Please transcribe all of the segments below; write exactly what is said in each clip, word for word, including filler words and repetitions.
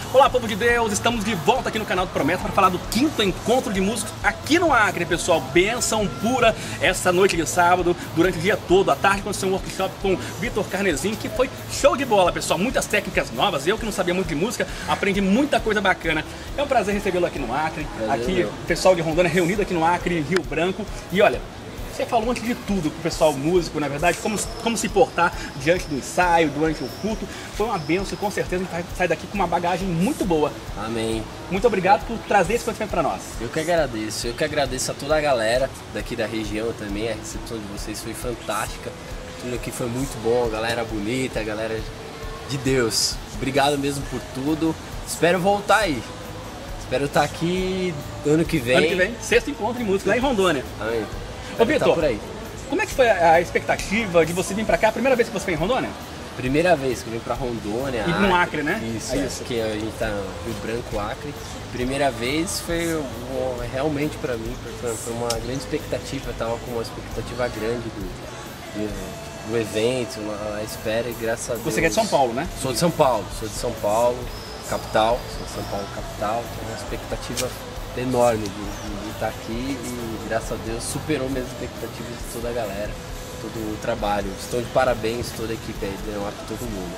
Olá, povo de Deus, estamos de volta aqui no canal do Promessa para falar do quinto encontro de músicos aqui no Acre, pessoal. Benção pura essa noite de sábado, durante o dia todo. À tarde aconteceu um workshop com Vitor Carnezin, que foi show de bola, pessoal. Muitas técnicas novas, eu que não sabia muito de música, aprendi muita coisa bacana. É um prazer recebê-lo aqui no Acre, prazer, aqui o pessoal de Rondônia reunido aqui no Acre, Rio Branco. E olha, você falou antes de tudo com o pessoal músico, na verdade, como, como se portar diante do ensaio, durante o culto. Foi uma benção e com certeza a gente vai sair daqui com uma bagagem muito boa. Amém. Muito obrigado por trazer esse conhecimento para nós. Eu que agradeço, eu que agradeço a toda a galera daqui da região também. A recepção de vocês foi fantástica. Tudo aqui foi muito bom, a galera bonita, a galera de Deus. Obrigado mesmo por tudo. Espero voltar aí. Espero estar aqui ano que vem. Ano que vem, sexto encontro de música lá em Rondônia. Amém. Ô Vitor, por aí. Como é que foi a expectativa de você vir pra cá? A primeira vez que você foi em Rondônia? Primeira vez que eu vim pra Rondônia. E no Acre, né? Isso, é é, isso. Que a gente tá no Rio Branco, Acre. Primeira vez foi um, realmente pra mim, foi, foi uma grande expectativa. Eu tava com uma expectativa grande do, do, do evento, a espera, e graças a Deus. Você é de São Paulo, né? Sou de São Paulo, sou de São Paulo, capital, sou de São Paulo, capital. Tenho uma expectativa enorme de, de, de estar aqui e graças a Deus superou minhas expectativas de toda a galera, todo o trabalho. Estou de parabéns, toda a equipe aí, deu para todo mundo.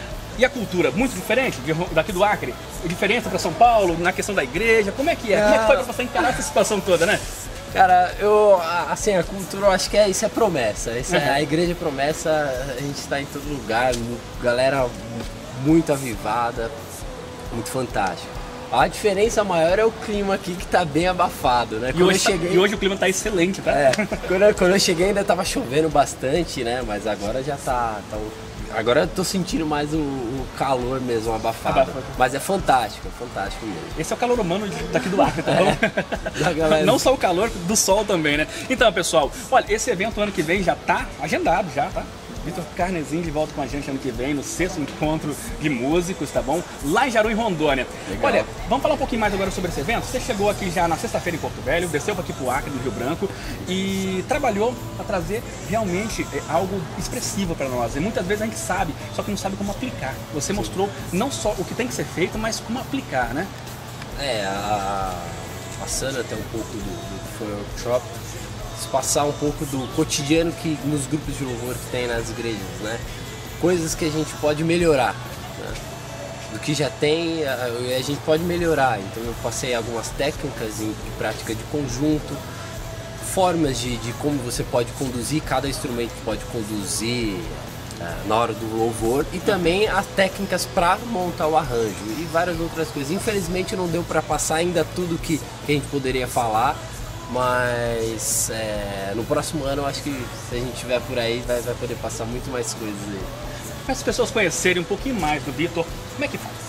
E a cultura, muito diferente de, daqui do Acre? A diferença para São Paulo, na questão da igreja, como é que é? Como é que foi para você encarar essa situação toda, né? Cara, eu, assim, a cultura, eu acho que é, isso é promessa, isso é, Uhum. A igreja é promessa, a gente está em todo lugar, galera muito avivada, muito fantástica. A diferença maior é o clima aqui, que tá bem abafado, né? E hoje, eu cheguei... e hoje o clima tá excelente, tá? É, quando, eu, quando eu cheguei ainda tava chovendo bastante, né? Mas agora já tá... tá agora eu tô sentindo mais o, o calor mesmo, abafado. Abafado. Mas é fantástico, é fantástico mesmo. Esse é o calor humano daqui do Acre, tá bom? Da galera. Não só o calor, do sol também, né? Então, pessoal, olha, esse evento ano que vem já tá agendado, já, tá? Vitor Carnezin de volta com a gente ano que vem, no sexto encontro de músicos, tá bom? Lá em Jaru, em Rondônia. Legal. Olha, vamos falar um pouquinho mais agora sobre esse evento? Você chegou aqui já na sexta-feira em Porto Velho, desceu aqui pro Acre, no Rio Branco, e trabalhou para trazer realmente algo expressivo para nós. E muitas vezes a gente sabe, só que não sabe como aplicar. Você Sim. mostrou não só o que tem que ser feito, mas como aplicar, né? É, a, passando até um pouco do, do que foi o workshop, passar um pouco do cotidiano que nos grupos de louvor que tem nas igrejas, né? Coisas que a gente pode melhorar, né? Do que já tem, a, a gente pode melhorar. Então eu passei algumas técnicas de prática de conjunto, formas de, de como você pode conduzir, cada instrumento pode conduzir uh, na hora do louvor, e também as técnicas para montar o arranjo e várias outras coisas. Infelizmente não deu para passar ainda tudo que, que a gente poderia falar, mas é, no próximo ano eu acho que se a gente estiver por aí vai, vai poder passar muito mais coisas aí. Para as pessoas conhecerem um pouquinho mais do Vitor, como é que faz?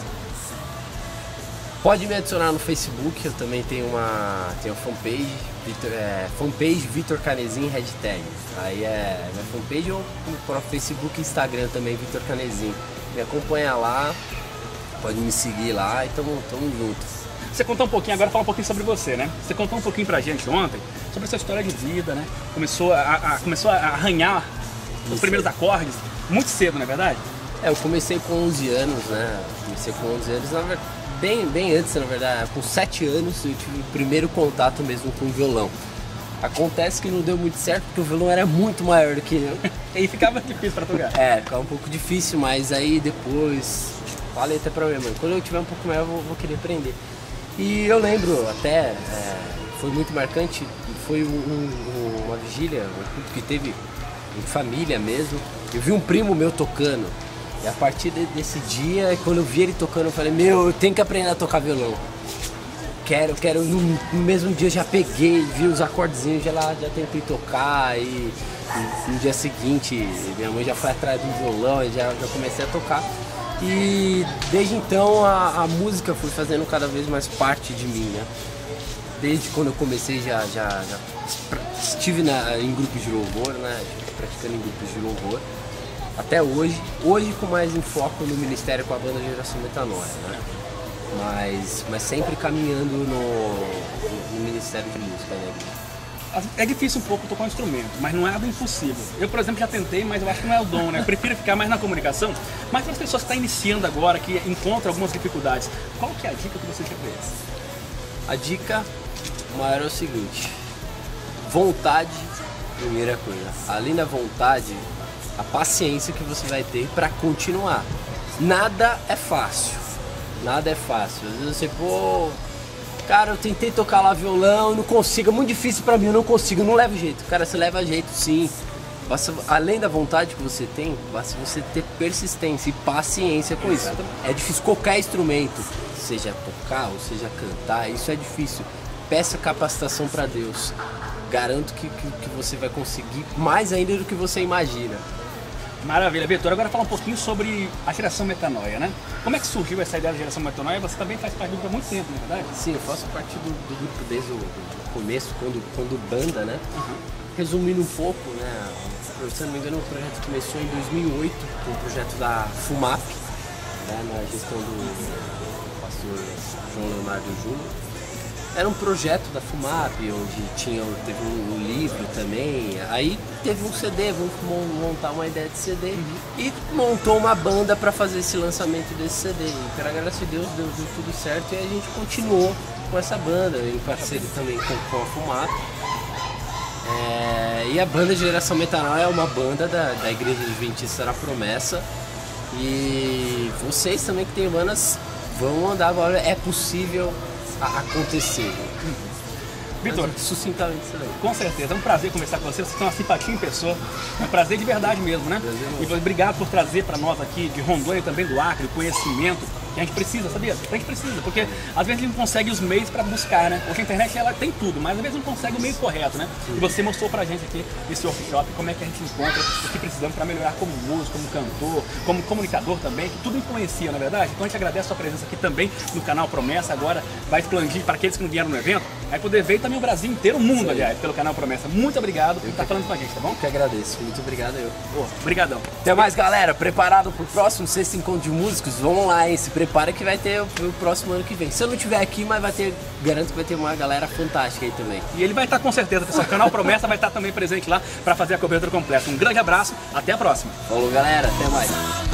Pode me adicionar no Facebook, eu também tenho uma, tenho uma fanpage, Vitor, é, fanpage Vitor Carnezin hashtag. Aí é minha fanpage ou no próprio Facebook e Instagram também, Vitor Carnezin. Me acompanha lá, pode me seguir lá e tamo, tamo junto. Você contou um pouquinho, agora fala um pouquinho sobre você, né? Você contou um pouquinho pra gente ontem sobre a sua história de vida, né? Começou a, a, começou a arranhar os Isso primeiros aí. acordes muito cedo, não é verdade? É, eu comecei com onze anos, né? Comecei com onze anos, na verdade, bem, bem antes, na verdade, com sete anos eu tive o primeiro contato mesmo com o violão. Acontece que não deu muito certo porque o violão era muito maior do que eu. E aí ficava difícil pra tocar. É, ficava um pouco difícil, mas aí depois falei até pra minha mãe, quando eu tiver um pouco maior eu vou, vou querer aprender. E eu lembro até, é, foi muito marcante, foi um, um, uma vigília, um culto que teve em família mesmo. Eu vi um primo meu tocando, e a partir de, desse dia, quando eu vi ele tocando, eu falei, meu, eu tenho que aprender a tocar violão. Quero, quero, no, no mesmo dia eu já peguei, vi os acordezinhos, já, lá, já tentei tocar, e, e no dia seguinte minha mãe já foi atrás do violão, e já, já comecei a tocar. E desde então a, a música foi fazendo cada vez mais parte de mim, né? Desde quando eu comecei já, já, já estive na, em grupos de louvor, né? Praticando em grupos de louvor. Até hoje, hoje com mais enfoque no ministério com a banda Geração Metanoia, né? Mas, mas sempre caminhando no, no, no ministério de música, né? É difícil um pouco tocar um instrumento, mas não é nada impossível. Eu, por exemplo, já tentei, mas eu acho que não é o dom, né? Eu prefiro ficar mais na comunicação. Mas para as pessoas que estão iniciando agora, que encontram algumas dificuldades, qual que é a dica que você quer para eles? A dica maior é o seguinte: vontade, primeira coisa. Além da vontade, a paciência que você vai ter para continuar. Nada é fácil. Nada é fácil. Às vezes você, pô, cara, eu tentei tocar lá violão, não consigo, é muito difícil pra mim, eu não consigo, não leva jeito. Cara, você leva jeito sim. Basta, além da vontade que você tem, basta você ter persistência e paciência com isso. É difícil qualquer instrumento, seja tocar ou seja cantar, isso é difícil. Peça capacitação pra Deus. Garanto que, que, que você vai conseguir mais ainda do que você imagina. Maravilha, Vitor. Agora falar um pouquinho sobre a geração Metanoia, né? Como é que surgiu essa ideia da geração Metanoia? Você também faz parte do grupo há muito tempo, não é verdade? Sim, eu faço parte do, do grupo desde o do começo, quando, quando banda, né? Uhum. Resumindo um pouco, né? Se não me engano, o projeto começou em dois mil e oito, com o projeto da FUMAP, né? Na gestão do pastor João Leonardo Júnior. Era um projeto da FUMAP, onde tinha, teve um, um livro também, aí teve um C D, vamos montar uma ideia de C D, uhum. E montou uma banda para fazer esse lançamento desse C D. E pela graça de Deus deu, deu tudo certo e a gente continuou com essa banda, em parceria também com, com a FUMAP. É, e a banda Geração Metanoia é uma banda da, da Igreja Adventista da Promessa. E vocês também que tem bandas vão andar agora, é possível a acontecer. Vitor, sucintamente isso aí. Com certeza, é um prazer conversar com você, você tem uma simpatia em pessoa, é um prazer de verdade mesmo, né? Prazer, e obrigado por trazer para nós aqui de Rondônia e também do Acre o conhecimento que a gente precisa, sabia? A gente precisa, porque às vezes a gente não consegue os meios para buscar, né? Hoje a internet ela tem tudo, mas às vezes não consegue o meio correto, né? Sim. E você mostrou pra gente aqui nesse workshop como é que a gente encontra o que precisamos para melhorar como músico, como cantor, como comunicador também, que tudo influencia, na verdade? Então a gente agradece a sua presença aqui também no canal Promessa, agora vai expandir para aqueles que não vieram no evento, vai poder ver também o Brasil inteiro, o mundo, sim, aliás, pelo canal Promessa. Muito obrigado por estar falando com a gente, tá bom? Eu que agradeço, muito obrigado eu. Pô, obrigadão. Até mais, galera, preparado pro próximo sexto encontro de músicos? Vamos lá, hein? Se prepara que vai ter o próximo ano que vem. Se eu não estiver aqui, mas vai ter, garanto que vai ter uma galera fantástica aí também. E ele vai estar com certeza, pessoal. O canal Promessa vai estar também presente lá para fazer a cobertura completa. Um grande abraço, até a próxima. Falou, galera, até mais.